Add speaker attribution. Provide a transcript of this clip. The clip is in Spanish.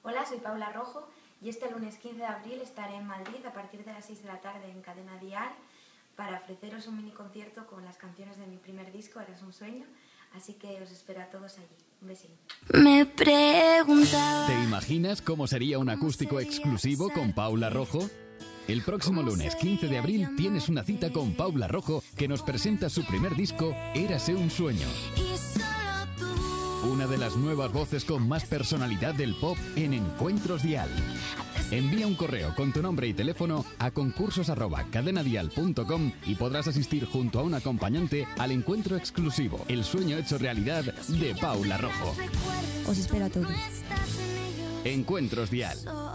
Speaker 1: Hola, soy Paula Rojo y este lunes 15 de abril estaré en Madrid a partir de las 6 de la tarde en Cadena Dial para ofreceros un mini concierto con las canciones de mi primer disco, Eras un sueño, así que os espero a todos allí. Un besín.
Speaker 2: Me preguntaba...
Speaker 3: ¿Te imaginas cómo sería un acústico exclusivo con Paula Rojo? El próximo lunes 15 de abril tienes una cita con Paula Rojo, que nos presenta su primer disco, Érase un sueño. Una de las nuevas voces con más personalidad del pop en Encuentros Dial. Envía un correo con tu nombre y teléfono a concursos@cadenadial.com y podrás asistir junto a un acompañante al encuentro exclusivo, El sueño hecho realidad, de Paula Rojo.
Speaker 4: Os espero a todos.
Speaker 3: Encuentros Dial.